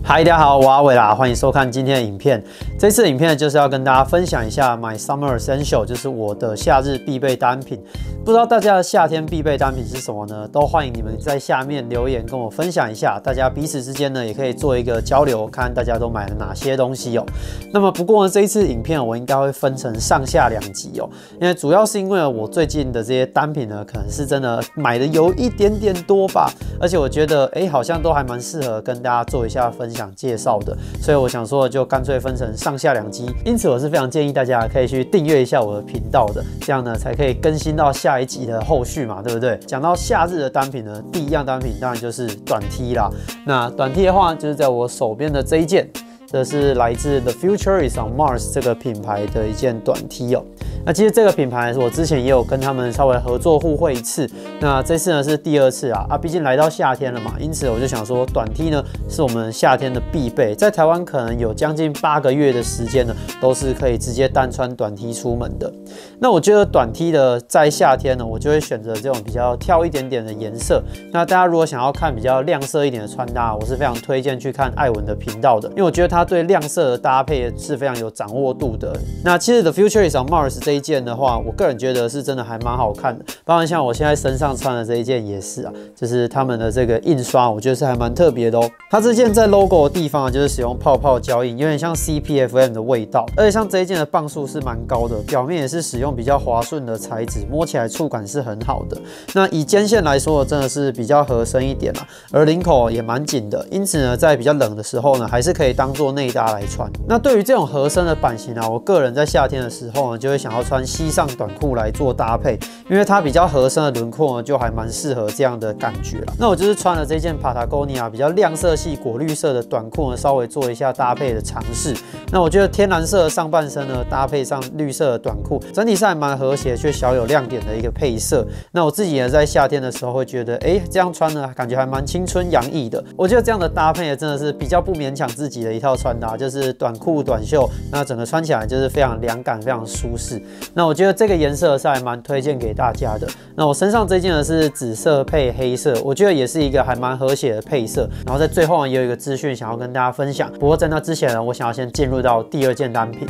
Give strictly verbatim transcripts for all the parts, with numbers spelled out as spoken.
嗨，大家好，我阿伟啦，欢迎收看今天的影片。这次的影片就是要跟大家分享一下 My Summer Essential， 就是我的夏日必备单品。不知道大家的夏天必备单品是什么呢？都欢迎你们在下面留言跟我分享一下，大家彼此之间呢也可以做一个交流，看大家都买了哪些东西哦。那么不过呢，这一次影片我应该会分成上下两集哦，因为主要是因为我最近的这些单品呢，可能是真的买的有一点点多吧，而且我觉得哎，好像都还蛮适合跟大家做一下分享介绍的，所以我想说就干脆分成上下两集。因此我是非常建议大家可以去订阅一下我的频道的，这样呢才可以更新到下一集的后续嘛，对不对？讲到夏日的单品呢，第一样单品当然就是短 T 啦。那短 T 的话，就是在我手边的这一件，这是来自 The Future is on Mars 这个品牌的一件短 T 哦。那其实这个品牌我之前也有跟他们稍微合作互惠一次，那这次呢是第二次啊啊，毕竟来到夏天了嘛，因此我就想说短 T 呢是我们夏天的必备，在台湾可能有将近八个月的时间呢，都是可以直接单穿短 T 出门的。那我觉得短 T 的在夏天呢，我就会选择这种比较挑一点点的颜色。那大家如果想要看比较亮色一点的穿搭，我是非常推荐去看艾文的频道的，因为我觉得他对亮色的搭配是非常有掌握度的。那其实 The Future is on Mars 这一件的话，我个人觉得是真的还蛮好看的，包括像我现在身上穿的这一件也是啊，就是他们的这个印刷，我觉得是还蛮特别的哦。它这件在 logo 的地方就是使用泡泡胶印，有点像 C P F M 的味道，而且像这一件的磅数是蛮高的，表面也是使用比较滑顺的材质，摸起来触感是很好的。那以肩线来说，真的是比较合身一点啦，而领口也蛮紧的，因此呢，在比较冷的时候呢，还是可以当做内搭来穿。那对于这种合身的版型啊，我个人在夏天的时候呢，就会想要穿西上短裤来做搭配，因为它比较合身的轮廓呢，就还蛮适合这样的感觉啦。那我就是穿了这件 Patagonia 比较亮色系果绿色的短裤呢，稍微做一下搭配的尝试。那我觉得天蓝色的上半身呢，搭配上绿色的短裤，整体上还蛮和谐却小有亮点的一个配色。那我自己呢，在夏天的时候会觉得，哎，这样穿呢，感觉还蛮青春洋溢的。我觉得这样的搭配呢，真的是比较不勉强自己的一套穿搭，就是短裤短袖，那整个穿起来就是非常凉感，非常舒适。那我觉得这个颜色是还蛮推荐给大家的。那我身上这件呢是紫色配黑色，我觉得也是一个还蛮和谐的配色。然后在最后呢，也有一个资讯想要跟大家分享。不过在那之前呢，我想要先进入到第二件单品。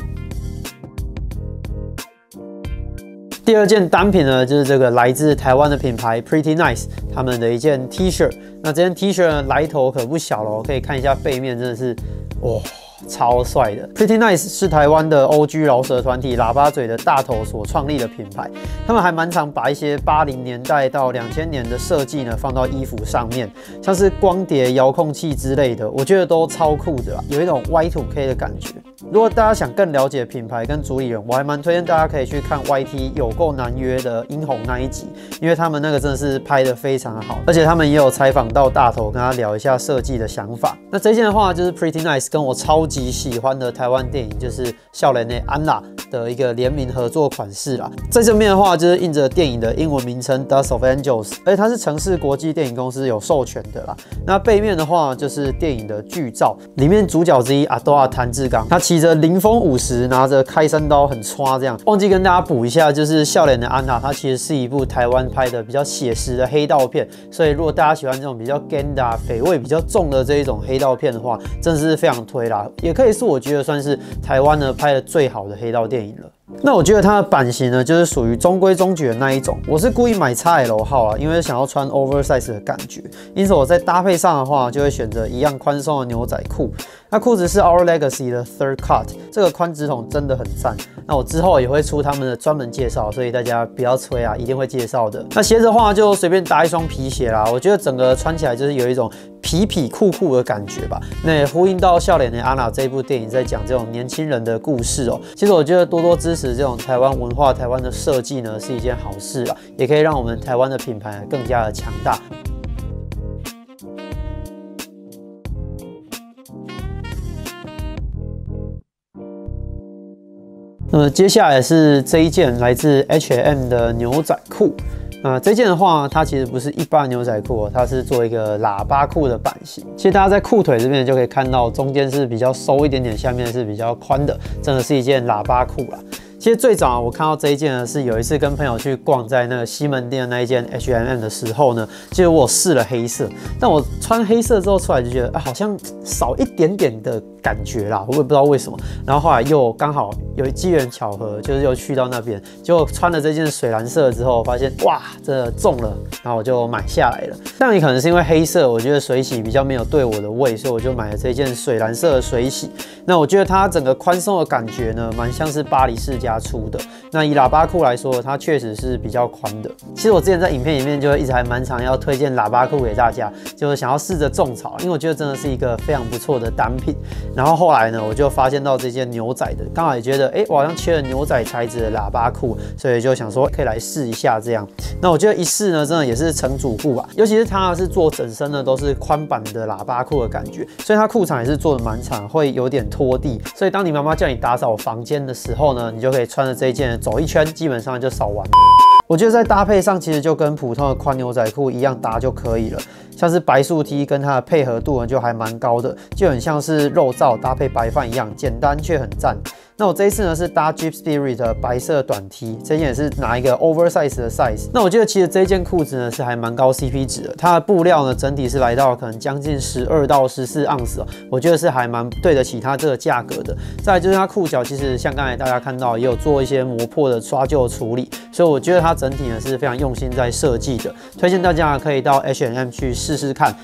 第二件单品呢，就是这个来自台湾的品牌 Pretty Nice 他们的一件 T 恤。那这件 T 恤呢，来头可不小咯，可以看一下背面，真的是哇。超帅的 ，Pretty Nice 是台湾的 O G 饶舌团体喇叭嘴的大头所创立的品牌。他们还蛮常把一些八零年代到两千年的设计呢放到衣服上面，像是光碟、遥控器之类的，我觉得都超酷的啦，有一种 Y 二 K 的感觉。如果大家想更了解品牌跟主理人，我还蛮推荐大家可以去看 Y T 有够难约的殷红那一集，因为他们那个真的是拍得非常好，而且他们也有采访到大头，跟他聊一下设计的想法。那这件的话就是 Pretty Nice 跟我超级喜欢的台湾电影，就是少年的安娜的一个联名合作款式啦。在这边的话，就是印着电影的英文名称 Dust of Angels， 而且它是城市国际电影公司有授权的啦。那背面的话就是电影的剧照，里面主角之一阿多亚谭志刚，他骑着凌风五十，拿着开山刀很刷这样。忘记跟大家补一下，就是少年的安娜，它其实是一部台湾拍的比较写实的黑道片，所以如果大家喜欢这种比较 ganda 匪味比较重的这一种黑道片的话，真的是非常推啦，也可以是我觉得算是台湾呢拍的最好的黑道电影了。那我觉得它的版型呢，就是属于中规中矩的那一种。我是故意买 X L 号啊，因为想要穿 oversize 的感觉，因此我在搭配上的话，就会选择一样宽松的牛仔裤。那裤子是 Our Legacy 的 Third Cut， 这个宽直筒真的很赞。那我之后也会出他们的专门介绍，所以大家不要催啊，一定会介绍的。那鞋子的话，就随便搭一双皮鞋啦，我觉得整个穿起来就是有一种痞痞酷酷的感觉吧。那也呼应到《笑脸的安娜》这一部电影，在讲这种年轻人的故事哦。其实我觉得多多支持这种台湾文化、台湾的设计呢，是一件好事啊，也可以让我们台湾的品牌更加的强大。那么接下来是这一件来自 H and M 的牛仔裤。那这件的话，它其实不是一般牛仔裤，它是做一个喇叭裤的版型。其实大家在裤腿这边就可以看到，中间是比较收一点点，下面是比较宽的，真的是一件喇叭裤啦。其其实最早我看到这一件呢，是有一次跟朋友去逛在那个西门店的那一间 H and M 的时候呢，其实我试了黑色，但我穿黑色之后出来就觉得，啊，好像少一点点的感觉啦，我也不知道为什么。然后后来又刚好有机缘巧合，就是又去到那边，结果穿了这件水蓝色之后，发现哇，真的中了，然后我就买下来了。但也可能是因为黑色，我觉得水洗比较没有对我的胃，所以我就买了这件水蓝色的水洗。那我觉得它整个宽松的感觉呢，蛮像是巴黎世家出的。那以喇叭裤来说，它确实是比较宽的。其实我之前在影片里面就一直还蛮常要推荐喇叭裤给大家，就是想要试着种草，因为我觉得真的是一个非常不错的单品。然后后来呢，我就发现到这件牛仔的，刚好也觉得，哎，我好像缺了牛仔材质的喇叭裤，所以就想说可以来试一下这样。那我觉得一试呢，真的也是成主顾吧，尤其是它是做整身的都是宽版的喇叭裤的感觉，所以它裤长也是做的蛮长，会有点拖地。所以当你妈妈叫你打扫房间的时候呢，你就可以穿着这一件走一圈，基本上就扫完。我觉得在搭配上其实就跟普通的宽牛仔裤一样搭就可以了。像是白素 T 跟它的配合度呢就还蛮高的，就很像是肉燥搭配白饭一样，简单却很赞。那我这一次呢是搭 Jeep Spirit 的白色短 T， 这件也是拿一个 oversize 的 size。那我觉得其实这件裤子呢是还蛮高 C P 值的，它的布料呢整体是来到可能将近十二到十四盎司哦，我觉得是还蛮对得起它这个价格的。再来就是它裤脚，其实像刚才大家看到也有做一些磨破的刷旧处理，所以我觉得它整体呢是非常用心在设计的，推荐大家可以到 H and M 去试试看。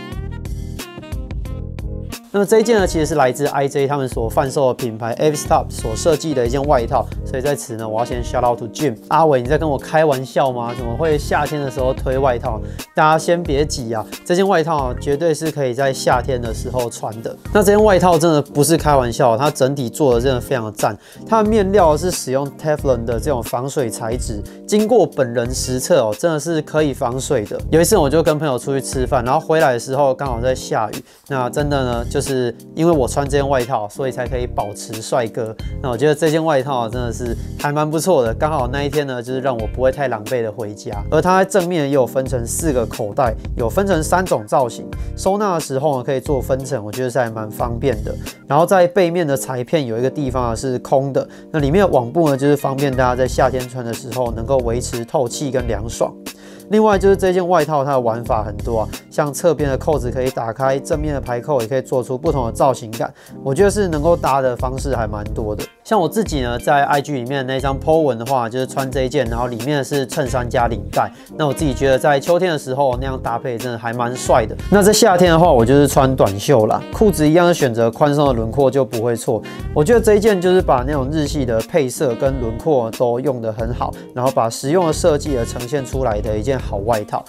那么这一件呢，其实是来自 I J 他们所贩售的品牌 Avistop 所设计的一件外套，所以在此呢，我要先 shout out to Jim。阿伟，你在跟我开玩笑吗？怎么会夏天的时候推外套？大家先别急啊，这件外套绝对是可以在夏天的时候穿的。那这件外套真的不是开玩笑，它整体做的真的非常的赞。它的面料是使用 Teflon 的这种防水材质，经过本人实测哦，真的是可以防水的。有一次我就跟朋友出去吃饭，然后回来的时候刚好在下雨，那真的呢就是。是因为我穿这件外套，所以才可以保持帅哥。那我觉得这件外套真的是还蛮不错的，刚好那一天呢，就是让我不会太狼狈的回家。而它在正面也有分成四个口袋，有分成三种造型，收纳的时候呢可以做分层，我觉得是还蛮方便的。然后在背面的裁片有一个地方是空的，那里面的网布呢，就是方便大家在夏天穿的时候能够维持透气跟凉爽。另外就是这件外套，它的玩法很多啊，像侧边的扣子可以打开，正面的排扣也可以做出不同的造型感，我觉得是能够搭的方式还蛮多的。像我自己呢，在 I G 里面的那张 po 文的话，就是穿这一件，然后里面是衬衫加领带。那我自己觉得在秋天的时候那样搭配真的还蛮帅的。那在夏天的话，我就是穿短袖啦，裤子一样选择宽松的轮廓就不会错。我觉得这一件就是把那种日系的配色跟轮廓都用得很好，然后把实用的设计也呈现出来的一件好外套。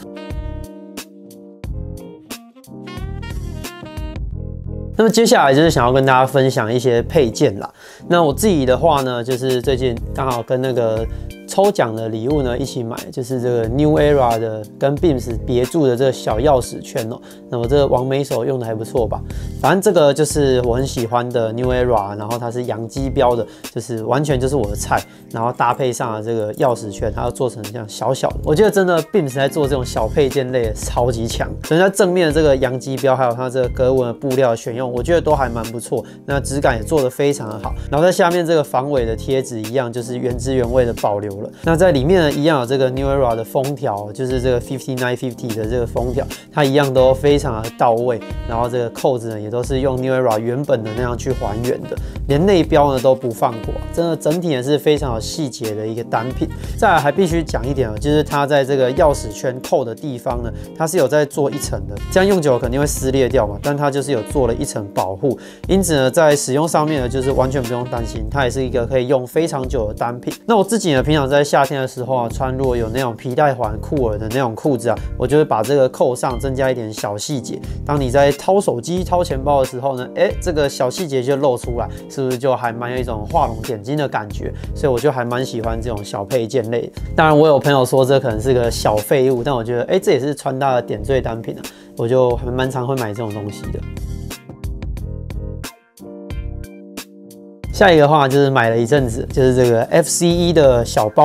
那么接下来就是想要跟大家分享一些配件啦。那我自己的话呢，就是最近刚好跟那个抽奖的礼物呢一起买，就是这个 New Era 的跟 Beams 别注的这个小钥匙圈哦。那么这个王美手用的还不错吧？反正这个就是我很喜欢的 New Era， 然后它是洋基标的，就是完全就是我的菜。然后搭配上了这个钥匙圈，它要做成这样小小的，我觉得真的 Beams 在做这种小配件类超级强。所以它正面的这个洋基标，还有它这个格纹的布料选用，我觉得都还蛮不错。那质感也做得非常的好。然后在下面这个防伪的贴纸一样，就是原汁原味的保留了。那在里面呢，一样有这个 New Era 的封条，就是这个 fifty-nine fifty 的这个封条，它一样都非常的到位。然后这个扣子呢，也都是用 New Era 原本的那样去还原的，连内标呢都不放过，真的整体也是非常有细节的一个单品。再来还必须讲一点哦，就是它在这个钥匙圈扣的地方呢，它是有在做一层的，这样用久了肯定会撕裂掉嘛，但它就是有做了一层保护，因此呢，在使用上面呢，就是完全不用担心，它也是一个可以用非常久的单品。那我自己呢，平常在夏天的时候啊，穿如果有那种皮带环酷耳的那种裤子啊，我就会把这个扣上增加一点小细节。当你在掏手机、掏钱包的时候呢，哎，这个小细节就露出来，是不是就还蛮有一种画龙点睛的感觉？所以我就还蛮喜欢这种小配件类的。当然，我有朋友说这可能是个小废物，但我觉得，哎，这也是穿搭的点缀单品啊，我就还蛮常会买这种东西的。下一个的话就是买了一阵子，就是这个 F C E 的小包。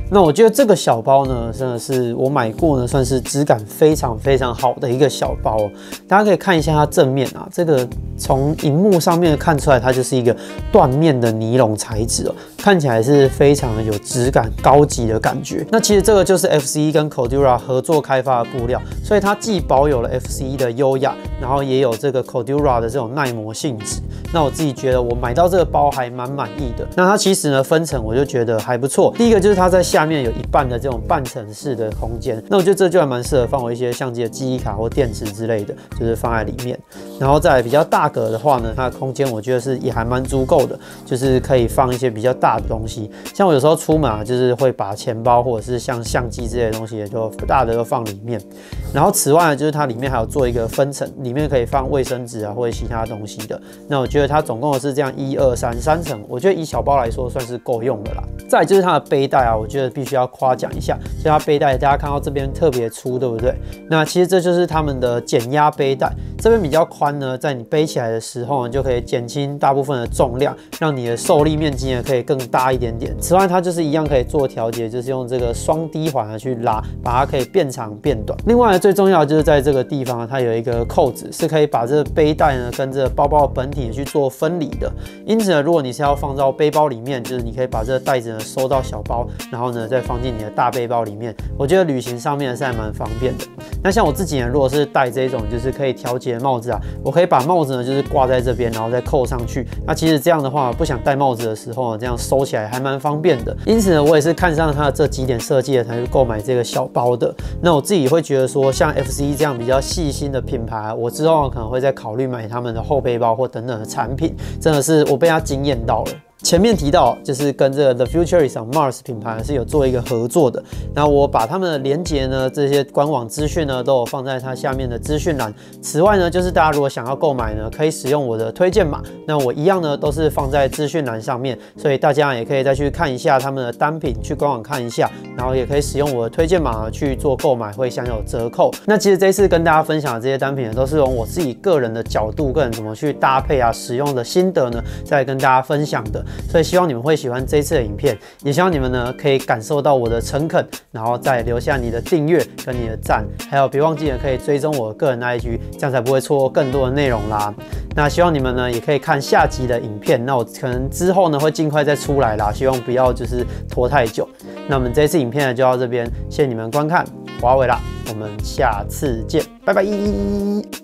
那我觉得这个小包呢，真的是我买过呢，算是质感非常非常好的一个小包哦。大家可以看一下它正面啊，这个从荧幕上面看出来，它就是一个缎面的尼龙材质哦，看起来是非常的有质感、高级的感觉。那其实这个就是 F C E 跟 Cordura 合作开发的布料，所以它既保有了 F C E 的优雅，然后也有这个 Cordura 的这种耐磨性质。那我自己觉得我买到这个包还蛮满意的。那它其实呢分层我就觉得还不错。第一个就是它在下面有一半的这种半层式的空间，那我觉得这就还蛮适合放我一些相机的记忆卡或电池之类的，就是放在里面。然后再来比较大格的话呢，它的空间我觉得是也还蛮足够的，就是可以放一些比较大的东西。像我有时候出门啊，就是会把钱包或者是像相机之类的东西也就大的都放里面。然后此外呢，就是它里面还有做一个分层，里面可以放卫生纸啊或者其他东西的。那我觉得它总共是这样一二三三层，我觉得以小包来说算是够用的啦。再来就是它的背带啊，我觉得必须要夸奖一下，就它背带大家看到这边特别粗，对不对？那其实这就是他们的减压背带，这边比较宽呢，在你背起来的时候呢，就可以减轻大部分的重量，让你的受力面积呢可以更大一点点。此外，它就是一样可以做调节，就是用这个双低环啊去拉，把它可以变长变短。另外呢，最重要的就是在这个地方，它有一个扣子，是可以把这个背带呢跟这个包包的本体去做分离的。因此呢，如果你是要放到背包里面，就是你可以把这个袋子呢收到小包，然后呢再放进你的大背包里面。我觉得旅行上面是还蛮方便的。那像我自己呢，如果是戴这种就是可以调节的帽子啊，我可以把帽子呢就是挂在这边，然后再扣上去。那其实这样的话，不想戴帽子的时候呢，这样收起来还蛮方便的。因此呢，我也是看上它的这几点设计才去购买这个小包的。那我自己会觉得说，像 F C E 这样比较细心的品牌，我之后可能会再考虑买他们的后背包或等等的产品，真的是我被它惊艳到了。前面提到，就是跟这个 The Future is on Mars 品牌是有做一个合作的。那我把他们的连结呢，这些官网资讯呢，都有放在它下面的资讯栏。此外呢，就是大家如果想要购买呢，可以使用我的推荐码。那我一样呢，都是放在资讯栏上面，所以大家也可以再去看一下他们的单品，去官网看一下，然后也可以使用我的推荐码去做购买，会享有折扣。那其实这一次跟大家分享的这些单品呢，都是用我自己个人的角度，个人怎么去搭配啊，使用的心得呢，再跟大家分享的。所以希望你们会喜欢这一次的影片，也希望你们呢可以感受到我的诚恳，然后再留下你的订阅跟你的赞，还有别忘记了可以追踪我的个人 I G， 这样才不会错过更多的内容啦。那希望你们呢也可以看下集的影片，那我可能之后呢会尽快再出来啦，希望不要就是拖太久。那我们这次影片呢就到这边，谢谢你们观看，我阿伟啦，我们下次见，拜拜。